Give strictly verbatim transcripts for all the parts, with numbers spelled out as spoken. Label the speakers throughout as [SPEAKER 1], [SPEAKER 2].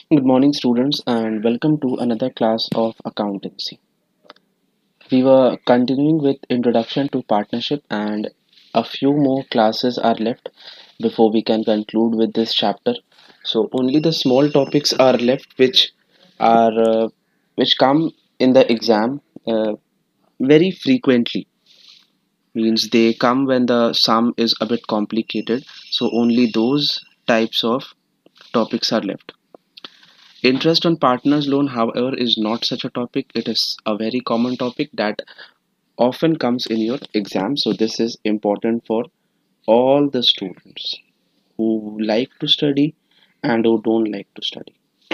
[SPEAKER 1] Good morning, students, and welcome to another class of accountancy. We were continuing with introduction to partnership, and a few more classes are left before we can conclude with this chapter. So only the small topics are left, which are uh, which come in the exam uh, very frequently. Means they come when the sum is a bit complicated. So only those types of topics are left. Interest on partners loan, however, is not such a topic. It is a very common topic that often comes in your exam. So this is important for all the students who like to study and who don't like to study.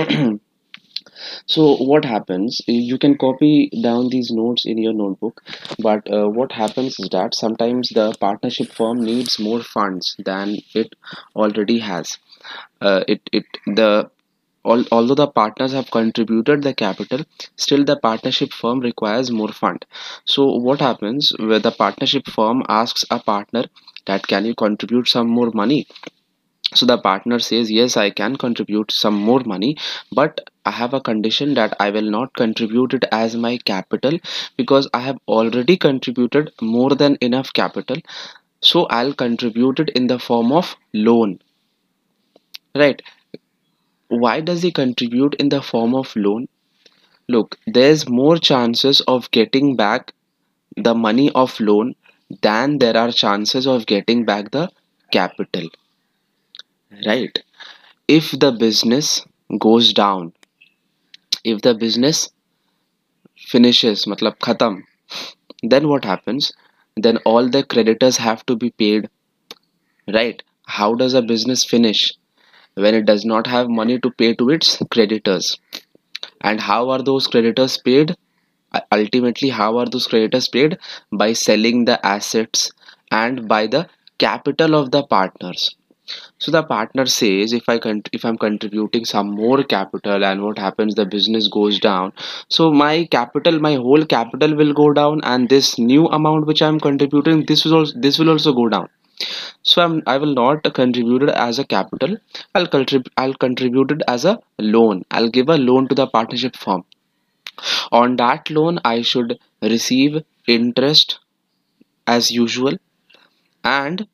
[SPEAKER 1] So what happens? You can copy down these notes in your notebook, but uh, what happens is that sometimes the partnership firm needs more funds than it already has. Uh, it it the Al- although the partners have contributed the capital, still the partnership firm requires more fund. So what happens where the partnership firm asks a partner that can you contribute some more money? So the partner says yes, I can contribute some more money, but I have a condition that I will not contribute it as my capital because I have already contributed more than enough capital. So I'll contribute it in the form of loan, right? Why does he contribute in the form of loan? Look, there's more chances of getting back the money of loan than there are chances of getting back the capital, right? If the business goes down, if the business finishes, matlab khatam, then what happens? Then all the creditors have to be paid, right? How does a business finish? When it does not have money to pay to its creditors. And how are those creditors paid? Ultimately, how are those creditors paid? By selling the assets and by the capital of the partners. So the partner says, if i con- if I'm contributing some more capital and what happens, the business goes down, so my capital, my whole capital will go down, and this new amount which I'm contributing, this will also this will also go down. So I'm, I will not contribute it as a capital. I'll contribute I'll contribute it as a loan. I'll give a loan to the partnership firm. On that loan, I should receive interest as usual. And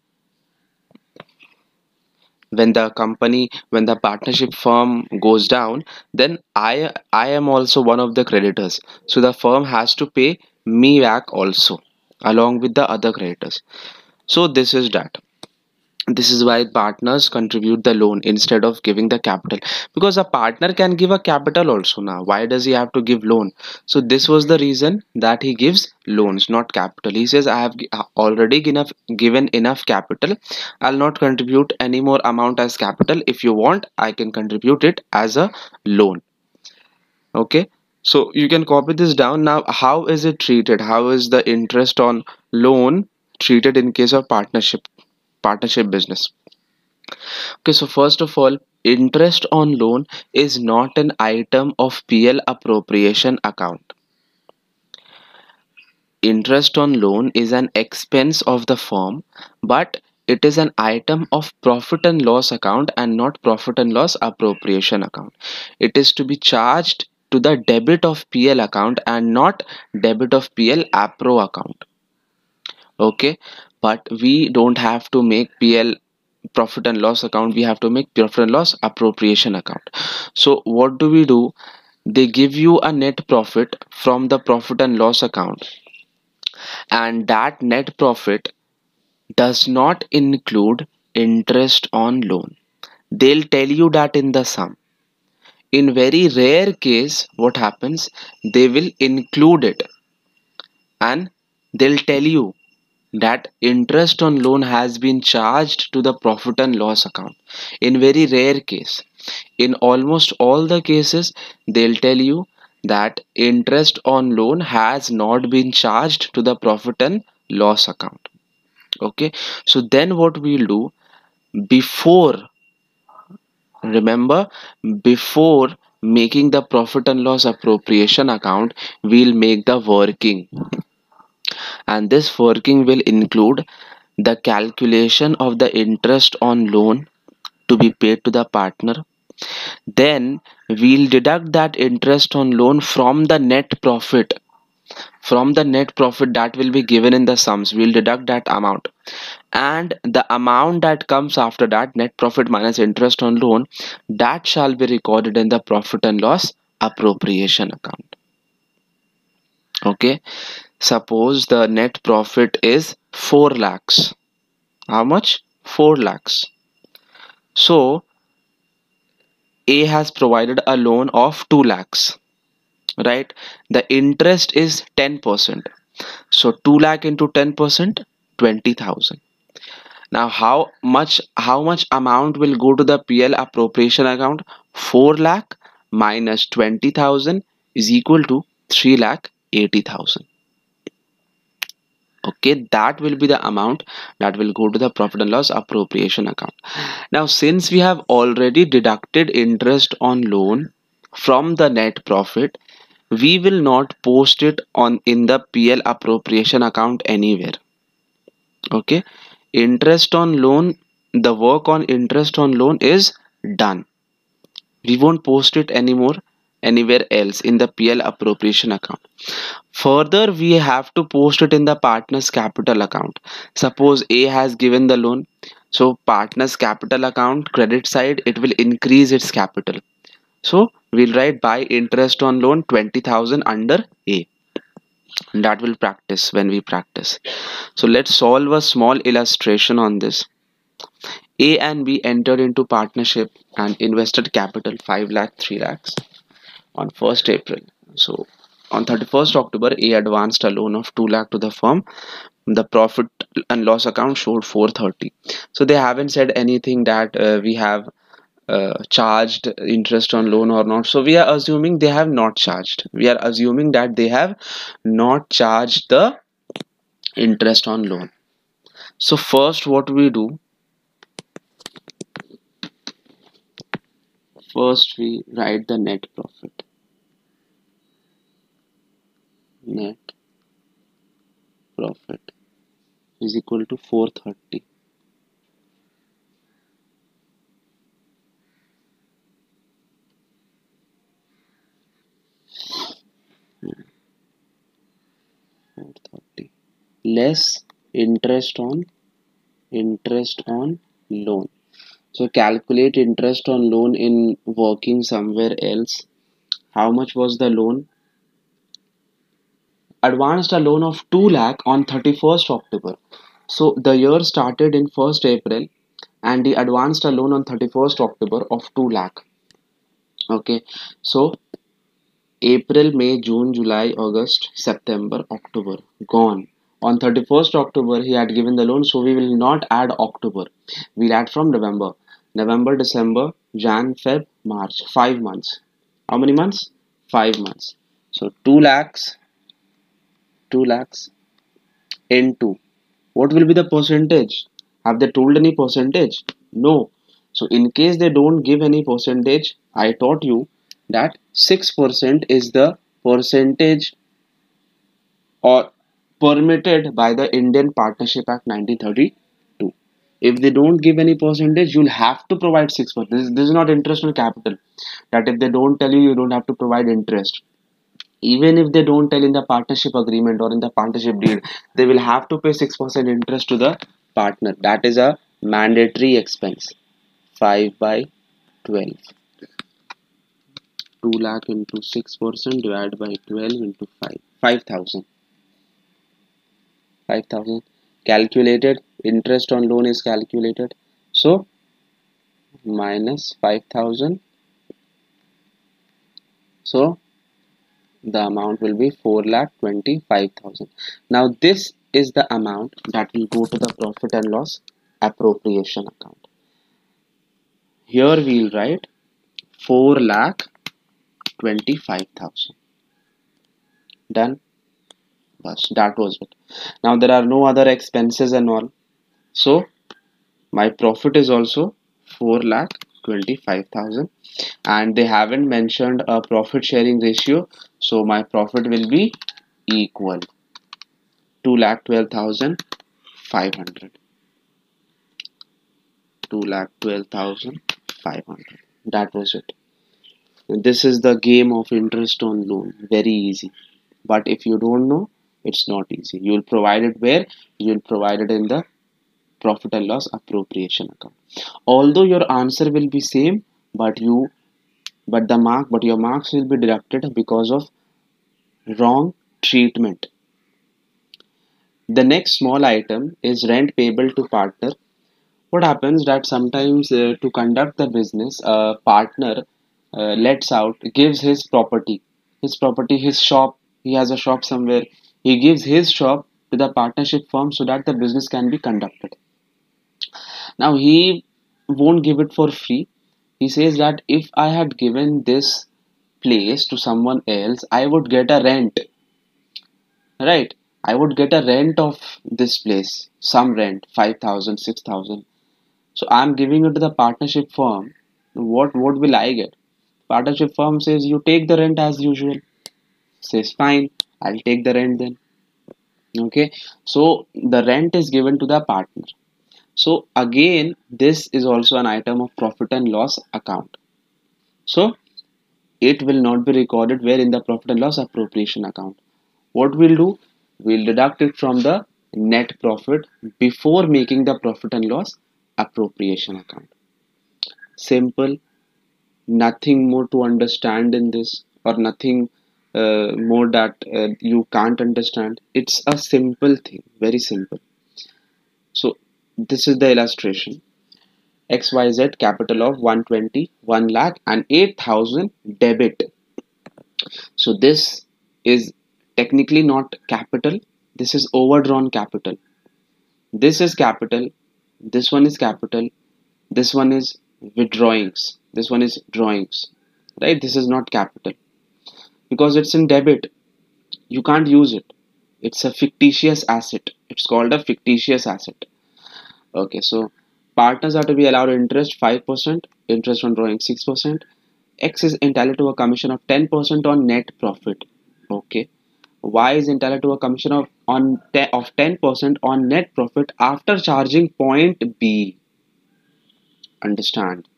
[SPEAKER 1] when the company, when the partnership firm goes down, then I I am also one of the creditors. So the firm has to pay me back also, along with the other creditors. So this is that. This is why partners contribute the loan instead of giving the capital, because a partner can give a capital also. Now why does he have to give loan? So this was the reason that he gives loans, not capital. He says, I have gi- uh, already enough given enough capital. I'll not contribute any more amount as capital. If you want, I can contribute it as a loan. Okay, so you can copy this down. Now how is it treated? How is the interest on loan treated in case of partnership partnership business? Okay, so first of all, interest on loan is not an item of P L appropriation account. Interest on loan is an expense of the firm, but it is an item of profit and loss account and not profit and loss appropriation account. It is to be charged to the debit of P L account and not debit of P L appro account. Okay, but we don't have to make P L profit and loss account, we have to make profit and loss appropriation account. So what do we do? They give you a net profit from the profit and loss account, and that net profit does not include interest on loan. They'll tell you that in the sum. In very rare case, what happens, they will include it, and they'll tell you that interest on loan has been charged to the profit and loss account. In very rare case, in almost all the cases, they'll tell you that interest on loan has not been charged to the profit and loss account. Okay, so then what we'll do, before, remember, before making the profit and loss appropriation account, we'll make the working, and this working will include the calculation of the interest on loan to be paid to the partner, Then we'll deduct that interest on loan from the net profit. From the net profit that will be given in the sums, we'll deduct that amount. And the amount that comes after that, net profit minus interest on loan, that shall be recorded in the profit and loss appropriation account. Okay, suppose the net profit is four lakhs. How much? four lakhs. So A has provided a loan of two lakhs, right? The interest is ten percent. So two lakh into ten percent, twenty thousand. Now how much how much amount will go to the P L appropriation account? four lakh minus twenty thousand is equal to three lakh eighty thousand. Okay, that will be the amount that will go to the profit and loss appropriation account. Now since we have already deducted interest on loan from the net profit, we will not post it on in the P L appropriation account anywhere. Okay, interest on loan, the work on interest on loan is done. We won't post it anymore anywhere else in the P L appropriation account. Further, we have to post it in the partner's capital account. Suppose A has given the loan, so partner's capital account credit side, it will increase its capital. So we'll write by interest on loan twenty thousand under A. That will practice when we practice. So let's solve a small illustration on this. A and B entered into partnership and invested capital five lakh, three lakhs on first April. So on thirty-first October, A advanced a loan of two lakh to the firm. The profit and loss account showed four thirty. So they haven't said anything that uh, we have uh, charged interest on loan or not. So we are assuming they have not charged. We are assuming that they have not charged the interest on loan. So first what we do, first we write the net profit. Net profit is equal to four thirty. four thirty less interest on interest on loan. So calculate interest on loan in working somewhere else. How much was the loan? Advanced a loan of two lakh on thirty-first October. So the year started in first April and he advanced a loan on thirty-first October of two lakh. Okay, so April, May, June, July, August, September, October gone. On thirty-first October he had given the loan, so we will not add October. We'll add from November. November, December, Jan, Feb, March. Five months. How many months? Five months. So two lakhs, two lakhs into, what will be the percentage? Have they told any percentage? No. So in case they don't give any percentage, I taught you that six percent is the percentage or permitted by the Indian Partnership Act nineteen thirty-two. If they don't give any percentage, you'll have to provide six percent. This, this is not interest on capital. That if they don't tell you, you don't have to provide interest. Even if they don't tell in the partnership agreement or in the partnership deed, they will have to pay six percent interest to the partner. That is a mandatory expense. five by twelve. two lakh into six percent divided by twelve into five. five thousand. five thousand. Calculated. Interest on loan is calculated. So, minus five thousand. So, the amount will be four lakh twenty-five thousand. Now, this is the amount that will go to the profit and loss appropriation account. Here we'll write four lakh twenty-five thousand. Done. Bas, that was it. Now there are no other expenses and all. So my profit is also four lakh twenty-five thousand, and they haven't mentioned a profit sharing ratio. So my profit will be equal two lakh twelve thousand five hundred. two lakh twelve thousand five hundred. That was it. This is the game of interest on loan. Very easy. But if you don't know, it's not easy. You will provide it where? You will provide it in the profit and loss appropriation account. Although your answer will be same, but you but the mark but your marks will be deducted because of wrong treatment. The next small item is rent payable to partner. What happens that sometimes uh, to conduct the business, a partner uh, lets out, gives his property, his property, his shop. He has a shop somewhere. He gives his shop to the partnership firm so that the business can be conducted. Now he won't give it for free. He says that if I had given this place to someone else, I would get a rent, right? I would get a rent of this place, some rent, five thousand, six thousand. So I'm giving it to the partnership firm. What what will I get? Partnership firm says you take the rent as usual. Says fine, I'll take the rent then. Okay, so the rent is given to the partner. So again, this is also an item of profit and loss account. So it will not be recorded where in the profit and loss appropriation account. What we'll do? We'll deduct it from the net profit before making the profit and loss appropriation account. Simple, nothing more to understand in this, or nothing uh, more that uh, you can't understand. It's a simple thing, very simple. So this is the illustration. X Y Z capital of one twenty, one lakh and eight thousand debit. So this is technically not capital. This is overdrawn capital. This is capital. This one is capital. This one is withdrawings. This one is drawings. Right? This is not capital because it's in debit. You can't use it. It's a fictitious asset. It's called a fictitious asset. Okay, so partners are to be allowed interest five percent, interest on drawing six percent. X is entitled to a commission of ten percent on net profit. Okay. Y is entitled to a commission of on te of ten percent on net profit after charging point B. Understand?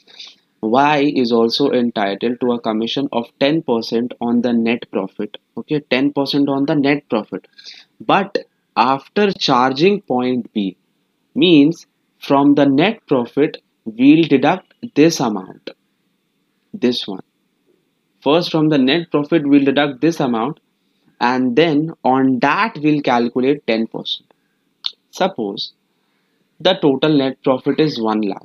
[SPEAKER 1] Y is also entitled to a commission of ten percent on the net profit. Okay, ten percent on the net profit. But after charging point B, means from the net profit, we'll deduct this amount. This one. First, from the net profit, we'll deduct this amount, and then on that, we'll calculate ten percent. Suppose the total net profit is one lakh.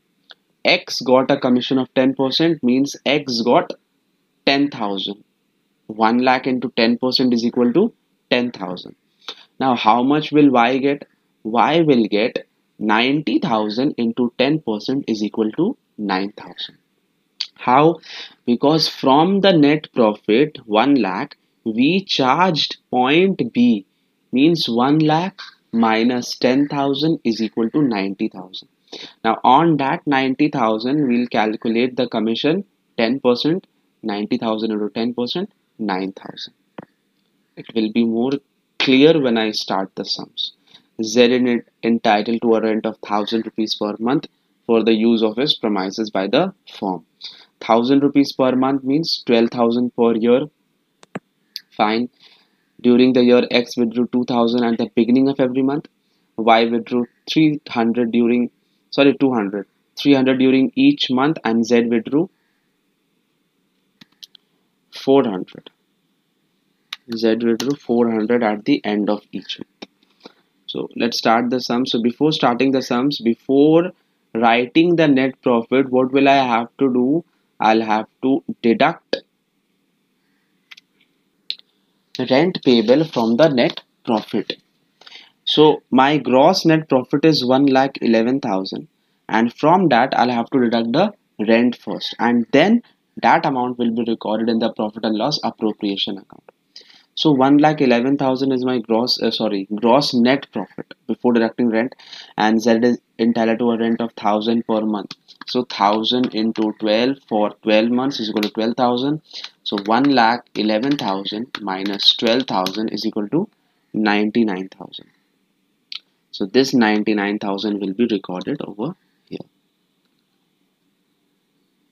[SPEAKER 1] X got a commission of ten percent, means X got ten thousand. one lakh into ten percent is equal to ten thousand. Now, how much will Y get? Y will get ninety thousand into ten percent is equal to nine thousand. How? Because from the net profit one lakh, we charged point B, means one lakh minus ten thousand is equal to ninety thousand. Now on that ninety thousand, we'll calculate the commission ten percent, ninety thousand into ten percent, nine thousand. It will be more clear when I start the sums. Z is entitled to a rent of one thousand rupees per month for the use of his premises by the firm. one thousand rupees per month means twelve thousand per year. Fine. During the year, X withdrew two thousand at the beginning of every month. Y withdrew three hundred during, sorry, two hundred. three hundred during each month, and Z withdrew four hundred. Z withdrew four hundred at the end of each month. So let's start the sum. So before starting the sums, before writing the net profit, what will I have to do? I'll have to deduct rent payable from the net profit. So my gross net profit is one lakh eleven thousand, and from that I'll have to deduct the rent first, and then that amount will be recorded in the profit and loss appropriation account. So one lakh eleven thousand is my gross, uh, sorry, gross net profit before deducting rent, and Z is entitled to a rent of one thousand per month. So one thousand into twelve for twelve months is equal to twelve thousand. So one lakh eleven thousand minus twelve thousand is equal to ninety-nine thousand. So this ninety-nine thousand will be recorded over here.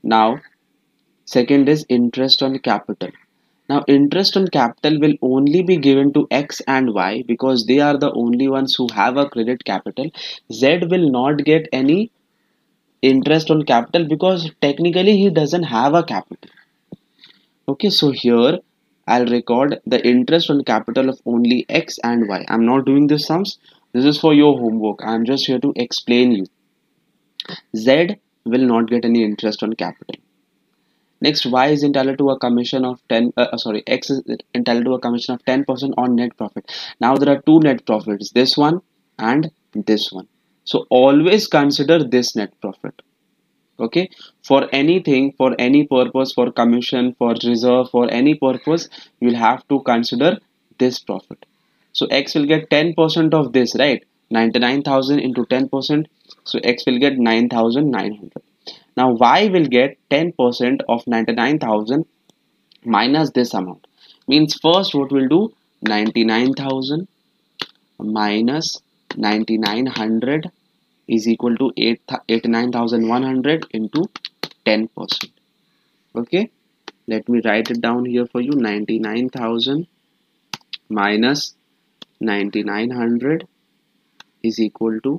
[SPEAKER 1] Now, second is interest on capital. Now, interest on capital will only be given to X and Y because they are the only ones who have a credit capital. Z will not get any interest on capital because technically he doesn't have a capital. Okay, so here I'll record the interest on capital of only X and Y. I'm not doing the sums. This is for your homework. I'm just here to explain you. Z will not get any interest on capital. Next, Y is entitled to a commission of ten. Uh, uh, sorry, X is entitled to a commission of ten percent on net profit. Now there are two net profits, this one and this one. So always consider this net profit. Okay, for anything, for any purpose, for commission, for reserve, for any purpose, you'll have to consider this profit. So X will get ten percent of this, right? ninety-nine thousand into ten percent. So X will get nine thousand nine hundred. Now Y will get ten percent of ninety-nine thousand minus this amount. Means first what we'll do, ninety-nine thousand minus ninety-nine hundred is equal to eighty-nine thousand one hundred into ten percent. Okay, let me write it down here for you. ninety-nine thousand minus ninety-nine hundred is equal to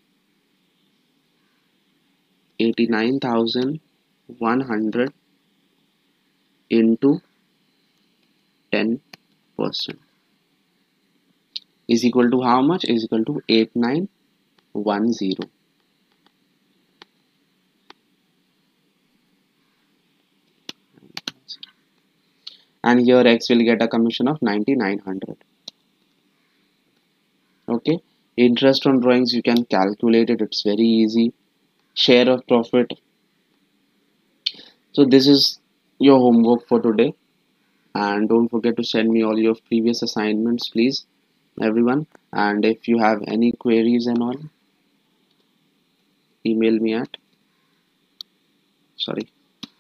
[SPEAKER 1] eighty-nine thousand one hundred into ten percent is equal to how much? Is equal to eighty-nine ten. And here X will get a commission of ninety-nine hundred. Okay, interest on drawings, you can calculate it, it's very easy. Share of profit. So this is your homework for today, and don't forget to send me all your previous assignments, please, everyone. And if you have any queries and all, email me at sorry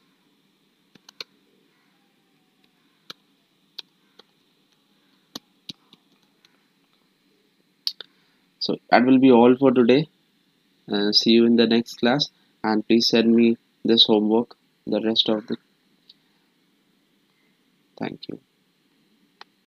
[SPEAKER 1] so that will be all for today. Uh, see you in the next class, and please send me this homework the rest of the. Thank you.